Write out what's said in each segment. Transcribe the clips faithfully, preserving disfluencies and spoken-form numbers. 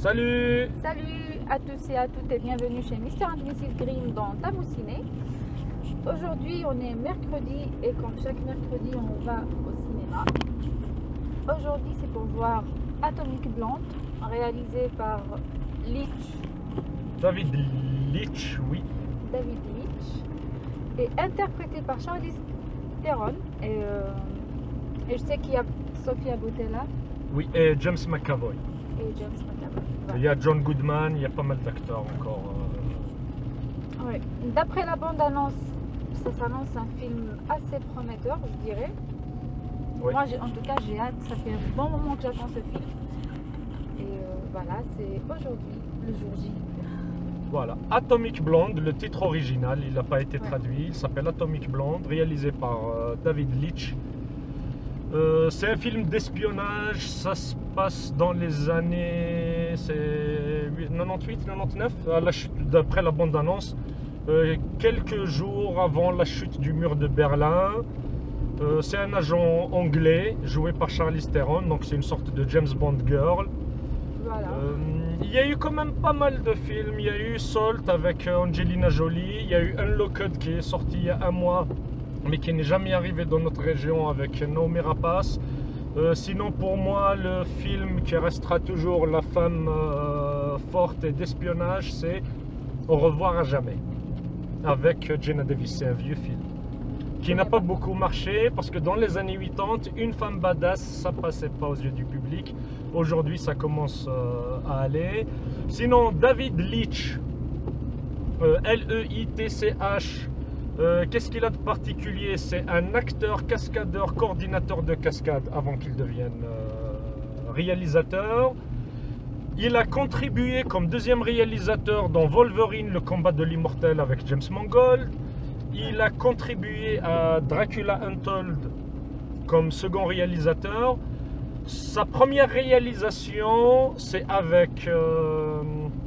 Salut. Salut à tous et à toutes et bienvenue chez Mister and Missus Green dans Tamousciné. Aujourd'hui on est mercredi et comme chaque mercredi on va au cinéma. Aujourd'hui c'est pour voir Atomic Blonde réalisé par Leitch. David Leitch, oui. David Leitch et interprété par Charlize Theron et, euh, et je sais qu'il y a Sofia Boutella. Oui, et James McAvoy. Et James McAvoy. Voilà. Il y a John Goodman, il y a pas mal d'acteurs encore. Euh... Ouais. D'après la bande-annonce, ça s'annonce un film assez prometteur, je dirais. Oui. Moi, en tout cas, j'ai hâte. Ça fait un bon moment que j'attends ce film. Et euh, voilà, c'est aujourd'hui, le jour J. Voilà, Atomic Blonde, le titre original, il n'a pas été Ouais. traduit. Il s'appelle Atomic Blonde, réalisé par euh, David Leitch. Euh, c'est un film d'espionnage, ça se passe dans les années quatre-vingt-huit quatre-vingt-dix-neuf, à la chute, d'après la bande-annonce, euh, quelques jours avant la chute du mur de Berlin. Euh, c'est un agent anglais joué par Charlize Theron, donc c'est une sorte de James Bond girl. Voilà. Euh, il y a eu quand même pas mal de films. Il y a eu Salt avec Angelina Jolie, il y a eu Unlocked qui est sorti il y a un mois mais qui n'est jamais arrivé dans notre région avec Noomi Rapace. Euh, sinon pour moi le film qui restera toujours la femme euh, forte et d'espionnage, c'est Au revoir à jamais avec Geena Davis. C'est un vieux film qui n'a pas beaucoup marché parce que dans les années quatre-vingt-dix, une femme badass ça passait pas aux yeux du public. Aujourd'hui ça commence euh, à aller. Sinon David Leitch, euh, L E I T C H, Euh, qu'est-ce qu'il a de particulier? C'est un acteur, cascadeur, coordinateur de cascade avant qu'il devienne euh, réalisateur. Il a contribué comme deuxième réalisateur dans Wolverine, le combat de l'immortel avec James Mangold. Il a contribué à Dracula Untold comme second réalisateur. Sa première réalisation, c'est avec euh,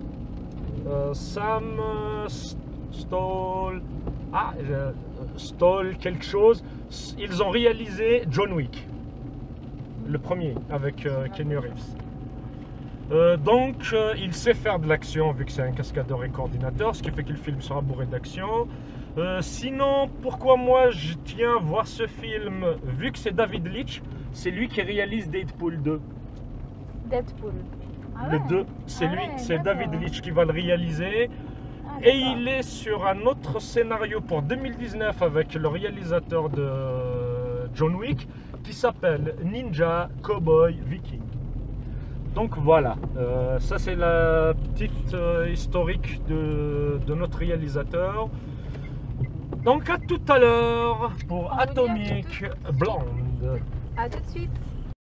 euh, Sam Stoll. Ah, euh, Stoll quelque chose. Ils ont réalisé John Wick, le premier avec euh, Keanu Reeves. Euh, donc, euh, il sait faire de l'action vu que c'est un cascadeur et coordinateur, ce qui fait que le film sera bourré d'action. Euh, sinon, pourquoi moi je tiens à voir ce film? Vu que c'est David Leitch, c'est lui qui réalise Deadpool deux. Deadpool. Ah Le ouais. deux, c'est Ah lui, ouais, c'est d'accord. David Leitch qui va le réaliser. Ah, Et d'accord. il est sur un autre scénario pour deux mille dix-neuf avec le réalisateur de John Wick qui s'appelle Ninja Cowboy Viking. Donc voilà, euh, ça c'est la petite euh, historique de, de notre réalisateur. Donc à tout à l'heure pour On vous dit à Atomic Blonde. À tout de suite.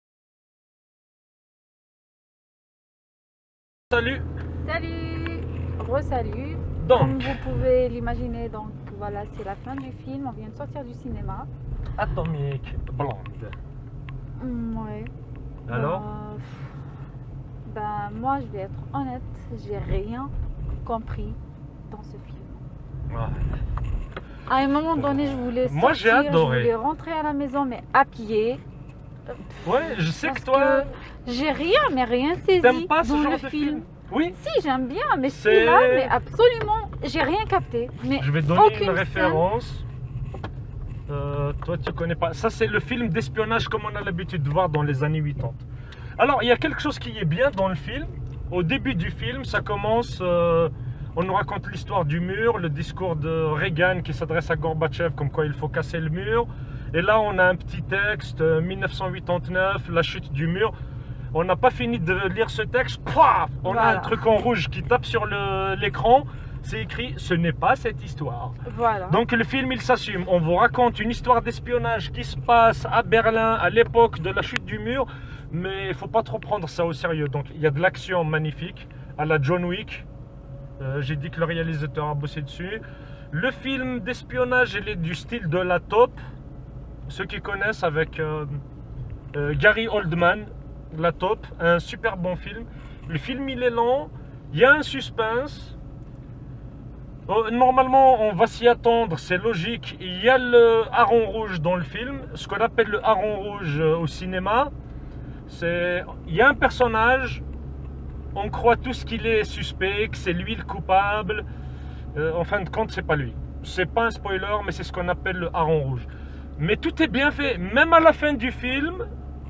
Salut. Salut. Re-salut. Comme Donc, vous pouvez l'imaginer, donc voilà, c'est la fin du film. On vient de sortir du cinéma. Atomic Blonde. Hum, ouais. Alors Euh, ben moi, je vais être honnête, j'ai rien compris dans ce film. Ouais. À un moment donné, je voulais Moi, j'ai sortir, adoré. je voulais rentrer à la maison, mais à pied. Ouais, je sais Parce que toi, que j'ai rien, mais rien saisi t'aimes pas ce dans genre le de film. film. Oui. Si, j'aime bien, mais C'est- celui-là, mais absolument, j'ai rien capté. Mais Je vais donner aucune une scène. référence. Euh, toi, tu connais pas. Ça, c'est le film d'espionnage comme on a l'habitude de voir dans les années quatre-vingt-dix. Alors, il y a quelque chose qui est bien dans le film. Au début du film, ça commence. Euh, on nous raconte l'histoire du mur, le discours de Reagan qui s'adresse à Gorbatchev, comme quoi il faut casser le mur. Et là, on a un petit texte, euh, mille neuf cent quatre-vingt-neuf, la chute du mur. On n'a pas fini de lire ce texte, paf, on a Voilà. un truc en rouge qui tape sur le- l'écran. C'est écrit, ce n'est pas cette histoire. Voilà. Donc le film, il s'assume. On vous raconte une histoire d'espionnage qui se passe à Berlin à l'époque de la chute du mur, mais il ne faut pas trop prendre ça au sérieux. Donc il y a de l'action magnifique à la John Wick. Euh, J'ai dit que le réalisateur a bossé dessus. Le film d'espionnage, il est du style de La Taupe. Ceux qui connaissent avec euh, euh, Gary Oldman, La Taupe, un super bon film. Le film, il est lent, il y a un suspense. Oh, normalement, on va s'y attendre, c'est logique. Il y a le hareng rouge dans le film, ce qu'on appelle le hareng rouge euh, au cinéma. C'est, il y a un personnage on croit tous qu'il est suspect, que c'est lui le coupable. Euh, en fin de compte, c'est pas lui. C'est pas un spoiler, mais c'est ce qu'on appelle le hareng rouge. Mais tout est bien fait. Même à la fin du film,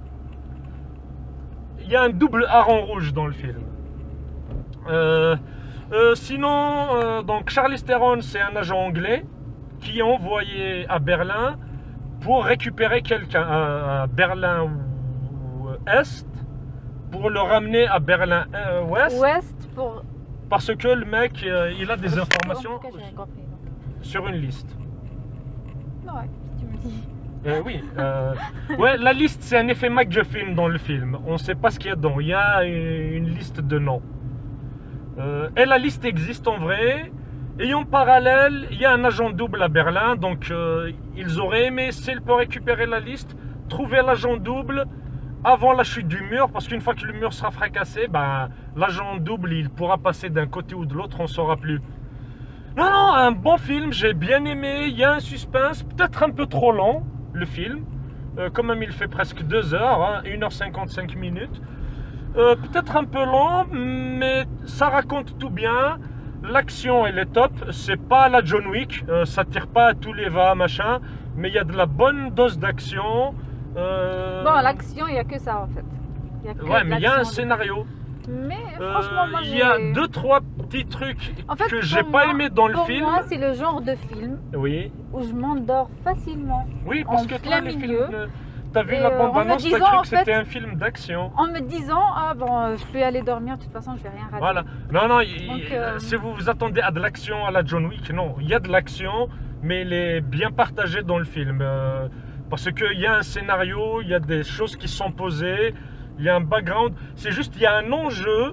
il y a un double hareng rouge dans le film. Euh, euh, sinon, euh, donc Charlize Theron, c'est un agent anglais qui est envoyé à Berlin pour récupérer quelqu'un à, à Berlin Est pour le ramener à Berlin euh, Ouest. Ouest pour... Parce que le mec, euh, il a des informations En tout cas, j'ai compris, donc. sur une liste. Ouais, si tu me dis. Euh, oui, euh, ouais, la liste c'est un effet MacGuffin dans le film. On ne sait pas ce qu'il y a dedans. Il y a une, une liste de noms. Euh, et la liste existe en vrai. Et en parallèle, il y a un agent double à Berlin. Donc, euh, ils auraient aimé, s'ils peuvent récupérer la liste, trouver l'agent double avant la chute du mur. Parce qu'une fois que le mur sera fracassé, ben, l'agent double, il pourra passer d'un côté ou de l'autre, on ne saura plus. Non, non, un bon film, j'ai bien aimé. Il y a un suspense, peut-être un peu trop long, le film. Euh, quand même, il fait presque deux heures, hein, une heure cinquante-cinq minutes. Euh, peut-être un peu long, mais ça raconte tout bien. L'action, elle est top. C'est pas la John Wick, euh, ça tire pas à tous les va, machin. Mais il y a de la bonne dose d'action. Euh... Bon, l'action, il n'y a que ça en fait. Y a que ouais, mais il y a un de... scénario. Mais franchement, euh, moi il y a j'ai... deux, trois petits trucs en fait, que j'ai moi, pas aimé dans le pour film. Pour moi, c'est le genre de film oui. où je m'endors facilement. Oui, parce en que plein toi, les milieu. films, t'as vu Et, la euh, en me bande-annonce, t'as disant, cru en que c'était fait, un film d'action. En me disant, ah bon, euh, je peux aller dormir, de toute façon, je vais rien rater. Voilà. Non, non, il- Donc, euh, si vous vous attendez à de l'action à la John Wick, non. Il y a de l'action, mais elle est bien partagée dans le film. Euh, parce qu'il y a un scénario, il y a des choses qui sont posées, il y a un background. C'est juste, il y a un enjeu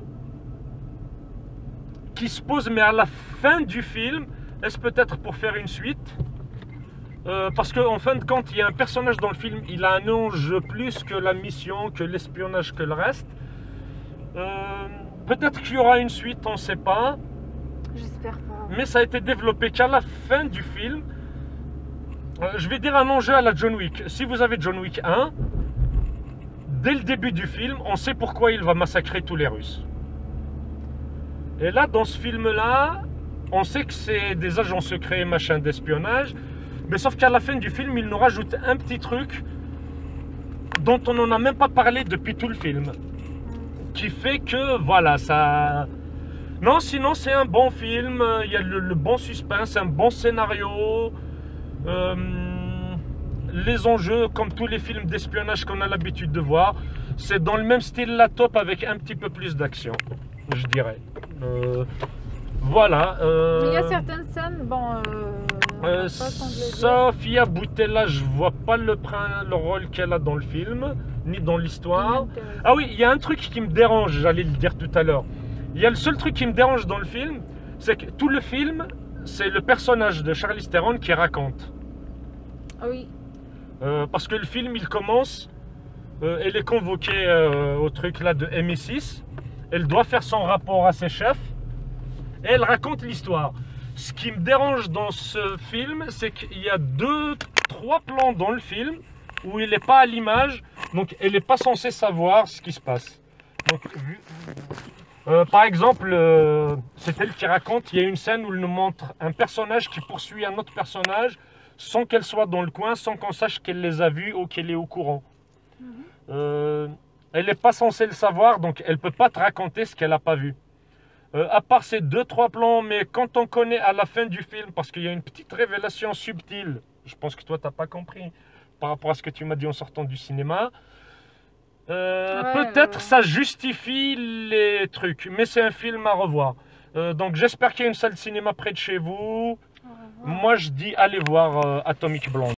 qui se pose, mais à la fin du film, est-ce peut-être pour faire une suite? Euh, parce qu'en fin de compte, il y a un personnage dans le film, il a un enjeu plus que la mission, que l'espionnage, que le reste. Euh, peut-être qu'il y aura une suite, on ne sait pas. J'espère pas. Mais ça a été développé qu'à la fin du film. Euh, je vais dire un enjeu à la John Wick. Si vous avez John Wick un, dès le début du film, on sait pourquoi il va massacrer tous les Russes. Et là, dans ce film-là, on sait que c'est des agents secrets, machin d'espionnage. Mais sauf qu'à la fin du film, il nous rajoute un petit truc dont on n'en a même pas parlé depuis tout le film. Qui fait que, voilà, ça... Non, sinon, c'est un bon film. Il y a le, le bon suspense, un bon scénario. Euh, les enjeux, comme tous les films d'espionnage qu'on a l'habitude de voir, c'est dans le même style la top avec un petit peu plus d'action, je dirais. Euh, voilà. Euh, Mais il y a certaines scènes, bon... Euh, euh, Sofia Boutella, je vois pas le, le rôle qu'elle a dans le film, ni dans l'histoire. Ah oui, il y a un truc qui me dérange, j'allais le dire tout à l'heure. Il y a le seul truc qui me dérange dans le film, c'est que tout le film, c'est le personnage de Charlize Theron qui raconte. Ah oui. Euh, parce que le film, il commence, euh, elle est convoquée euh, au truc là de M I six, elle doit faire son rapport à ses chefs, et elle raconte l'histoire. Ce qui me dérange dans ce film, c'est qu'il y a deux, trois plans dans le film où il n'est pas à l'image, donc elle n'est pas censée savoir ce qui se passe. Donc, euh, par exemple, euh, c'est elle qui raconte, il y a une scène où elle nous montre un personnage qui poursuit un autre personnage sans qu'elle soit dans le coin, sans qu'on sache qu'elle les a vus ou qu'elle est au courant. Mm-hmm. euh, elle n'est pas censée le savoir, donc elle ne peut pas te raconter ce qu'elle n'a pas vu. Euh, à part ces deux, trois plans, mais quand on connaît à la fin du film, parce qu'il y a une petite révélation subtile, je pense que toi, tu n'as pas compris, par rapport à ce que tu m'as dit en sortant du cinéma, euh, ouais, peut-être ouais. Ça justifie les trucs, mais c'est un film à revoir. Euh, donc j'espère qu'il y a une salle de cinéma près de chez vous. Moi, je dis allez voir euh, Atomic Blonde.